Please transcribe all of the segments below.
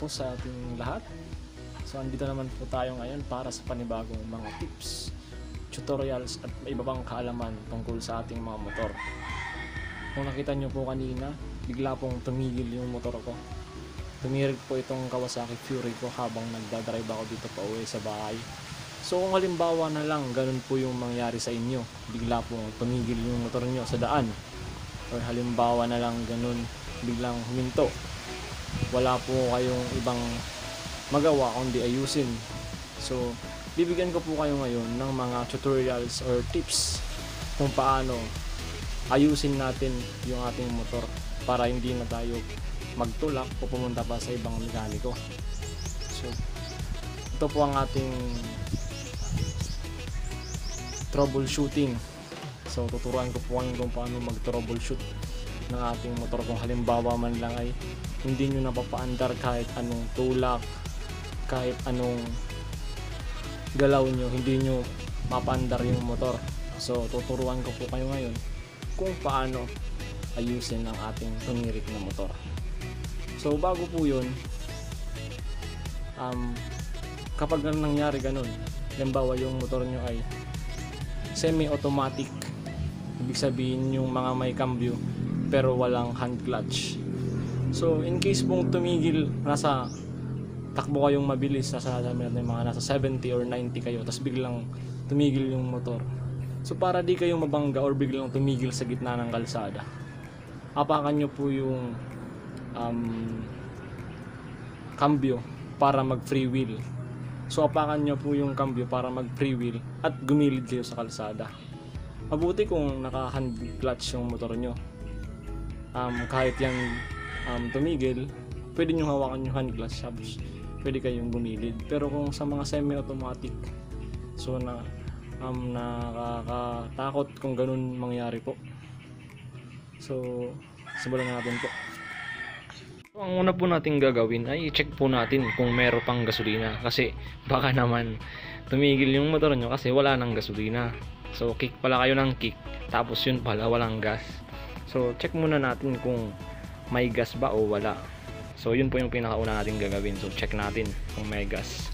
po sa ating lahat. So andito naman po tayo ngayon para sa panibagong mga tips, tutorials at iba pang kaalaman tungkol sa ating mga motor. Kung nakita nyo po kanina, bigla pong tumigil yung motor ko. Tumirik po itong Kawasaki Fury ko habang nagdadrive ako dito pa uwi sa bahay. So kung halimbawa na lang ganun po yung mangyari sa inyo, bigla pong tumigil yung motor nyo sa daan, or halimbawa na lang ganun biglang huminto, wala po kayong ibang magawa kundi ayusin. So bibigyan ko po kayo ngayon ng mga tutorials or tips kung paano ayusin natin yung ating motor para hindi na tayo magtulak o pumunta pa sa ibang mekaniko. So ito po ang ating troubleshooting. So tuturuan ko po kayo kung paano mag-troubleshoot ng ating motor kung halimbawa man lang ay hindi nyo napapaandar kahit anong tulak, kahit anong galaw nyo, hindi nyo mapaandar yung motor. So tuturuan ko po kayo ngayon kung paano ayusin ang ating tumirik na motor. So bago po yun, kapag nangyari ganun, halimbawa yung motor nyo ay semi-automatic, ibig sabihin yung mga may cambio pero walang hand clutch. So in case pong tumigil, nasa takbo kayong mabilis, mga nasa 70 or 90 kayo, tapos biglang tumigil yung motor. So para di kayong mabangga or biglang tumigil sa gitna ng kalsada, apakan nyo po yung cambio para mag free wheel. So apakan nyo po yung cambio para mag free wheel at gumilid kayo sa kalsada. Mabuti kung naka hand clutch yung motor nyo. Kahit yan tumigil, pwede nyo hawakan yung hand clutch, tapos pwede kayong gumilid. Pero kung sa mga semi-automatic, so nakakatakot kung ganun mangyari po. So simulan natin po. So, ang una po natin gagawin ay i-check po natin kung meron pang gasolina, kasi baka naman tumigil yung motor nyo kasi wala nang gasolina. So kick pala kayo ng kick, tapos yun pala walang gas. So check muna natin kung may gas ba o wala. So yun po yung pinakauna natin gagawin. So check natin kung may gas.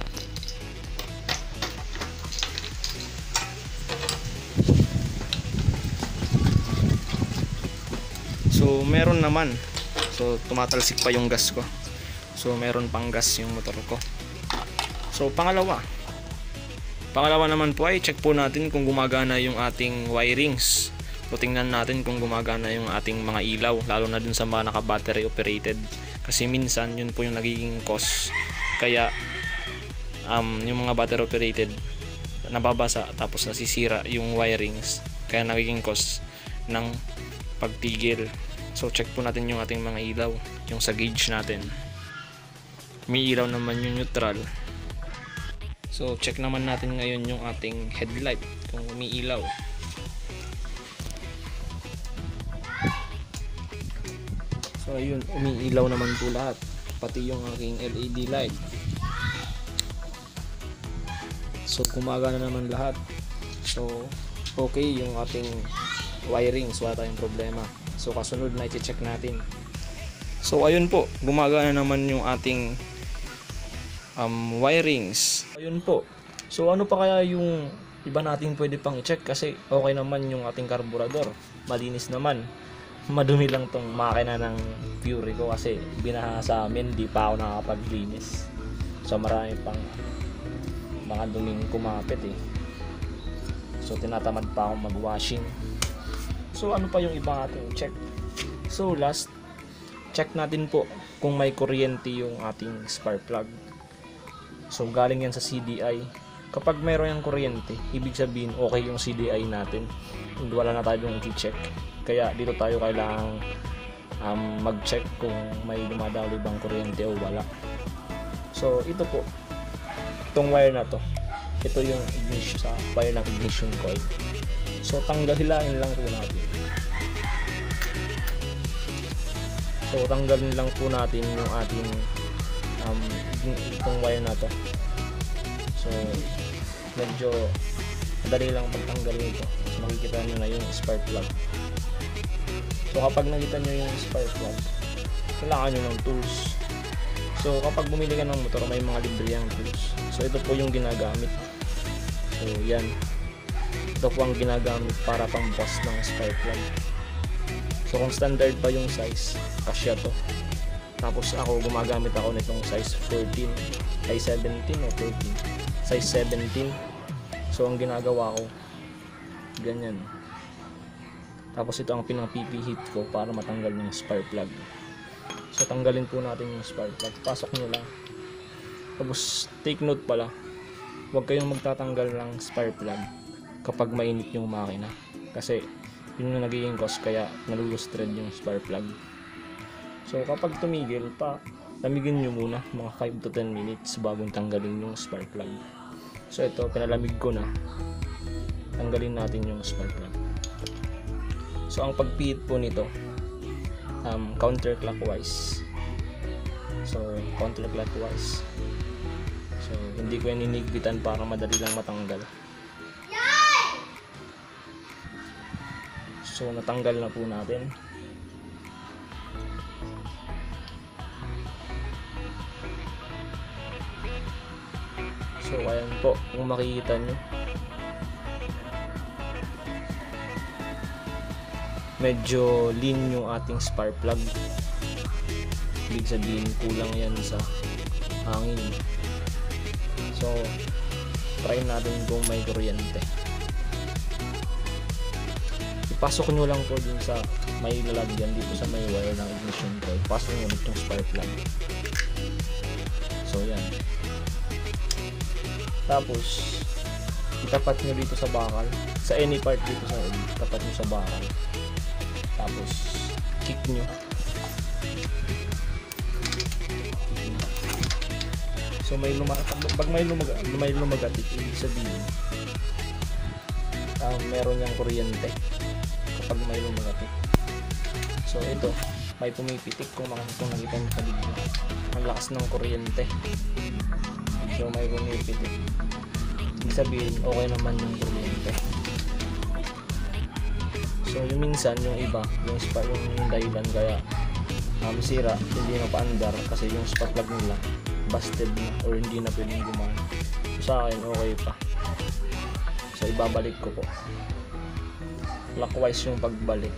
So meron naman. So tumatalsik pa yung gas ko. So meron pang gas yung motor ko. So pangalawa naman po ay check po natin kung gumagana yung ating wirings. So tingnan natin kung gumagana yung ating mga ilaw, lalo na dun sa mga naka battery operated, kasi minsan yun po yung nagiging cause. Kaya yung mga battery operated nababasa tapos nasisira yung wirings, kaya nagiging cause ng pagtigil. So check po natin yung ating mga ilaw, yung sa gauge natin. May ilaw naman yung neutral. So check naman natin ngayon yung ating headlight kung umiilaw. So ayun, umiilaw naman po lahat, pati yung aking LED light. So gumagana naman lahat. So okay yung ating wirings, wala tayong problema. So kasunod na i-check natin. So ayun po, gumagana naman yung ating wirings. Ayun po. So ano pa kaya yung iba nating pwede pang i-check, kasi okay naman yung ating karburador, malinis naman. Madumi lang tong makina ng Fury ko kasi binaha sa amin, di pa ako nakakapaglinis. So marami pang mga duming kumapit eh. So tinatamad pa akong mag-washing. So ano pa yung iba natin check? So last, check natin po kung may kuryente yung ating spark plug. So galing yan sa CDI. Kapag mayroon yung kuryente, ibig sabihin okay yung CDI natin. Wala na tayo yung i-check. Kaya dito tayo kailangang mag-check kung may dumadaloy bang kuryente o wala. So ito po, itong wire na to, ito yung ignition, sa wire ng ignition coil. So tanggalin lang po natin. So tanggalin lang po natin yung ating itong wire na to. So medyo madali lang pagtanggalin ito. So makikita nyo na yung spark plug. So kapag nakita nyo yung spark plug, kailangan nyo ng tools. So kapag bumili ka ng motor, may mga libre ang tools. So ito po yung ginagamit. So yan. Ito po ang ginagamit para pambukas ng spark plug. So kung standard pa yung size, kasya to. Tapos ako gumagamit ako nitong size 14, ay 17 o 14. Size 17. So ang ginagawa ko, ganyan. Tapos ito ang pinapipihit ko para matanggal yung spark plug. So tanggalin po natin yung spark plug. Pasok nyo lang. Tapos take note pala, huwag kayong magtatanggal ng spark plug kapag mainit yung makina. Kasi yun yung nagiging cause kaya nalulustred yung spark plug. So kapag tumigil pa, lamigin nyo muna mga 5 to 10 minutes bagong tanggalin yung spark plug. So ito, pinalamig ko na. Tanggalin natin yung spark plug. So ang pagpihit po nito, counterclockwise. So counterclockwise. So hindi ko yan inigpitan para madali lang matanggal. So natanggal na po natin. So ayan po, kung makikita nyo, medyo lean yung ating spark plug. Ibig sabihin kulang yan sa hangin. So try natin kung may kuryente. Ipasok nyo lang po dun sa may lalagyan dito sa may wire ng ignition coil. Pasok nyo ulit yung spark plug. So yan. Tapos itapat nyo dito sa bakal, sa any part dito sa tapat nyo sa bakal. Tapos kick nyo. So pag may lumagat, ibig sabihin meron yang kuryente kapag may lumagat. So ito, may pumipitik kung nakikita nyo sa video. Ang lakas ng kuryente. So may pumipitik. Ibig sabihin okay naman yung kuryente. So yung minsan yung iba, yung dahilan kaya sira, hindi na paandar kasi yung spark plug nila busted na or hindi na pwedeng gumana. So sa akin okay pa. So ibabalik ko po. Clockwise yung pagbalik.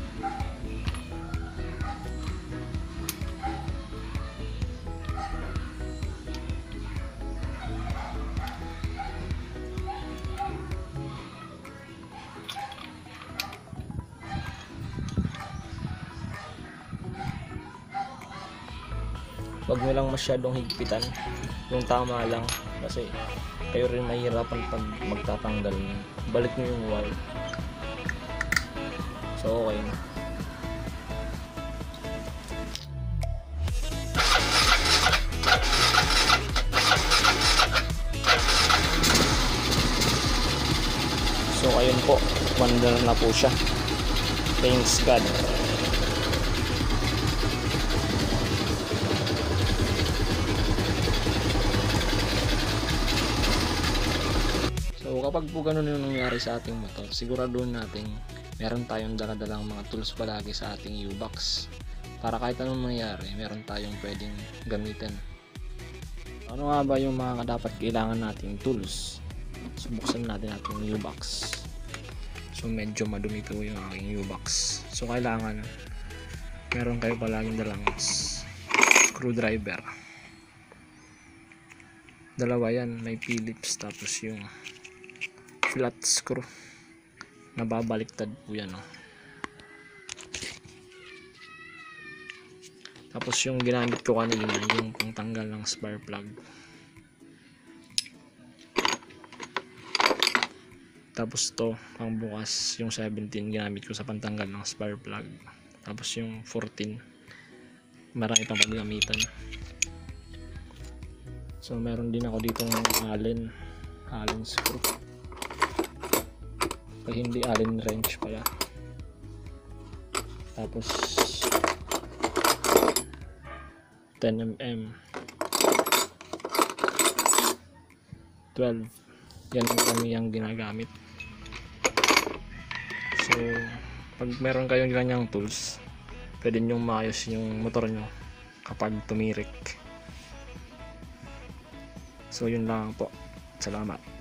Huwag nyo lang masyadong higpitan, yung tama lang kasi kayo rin mahirapan pag magtatanggal na. Balik nyo yung wire. So okay na. So ayun po, wonder na po siya. Thanks God. So kapag po ganun yung nangyari sa ating motor, siguraduhin natin meron tayong dala-dalang mga tools palagi sa ating U-box para kahit anong mangyari, meron tayong pwedeng gamitin. Ano nga ba yung mga dapat kailangan nating tools? Subuksan natin ating U-box. So medyo madumi po yung aking U-box. So kailangan meron kayo palaging dalang screwdriver. Dalawa yan, may Phillips tapos yung flat screw. Nababaliktad po yan. Tapos yung ginamit ko kanina, yung pangtanggal ng spark plug. Tapos to, pang bukas, yung 17 ginamit ko sa pantanggal ng spark plug. Tapos yung 14, marami pang paggamitan. So meron din ako ditong Allen screw. Pag hindi Allen wrench pala. Tapos 10mm 12. Yan ang kami yung ginagamit. So pag meron kayong ganyang tools, pwede nyo maayos yung motor nyo kapag tumirik. So yun lang po. Salamat.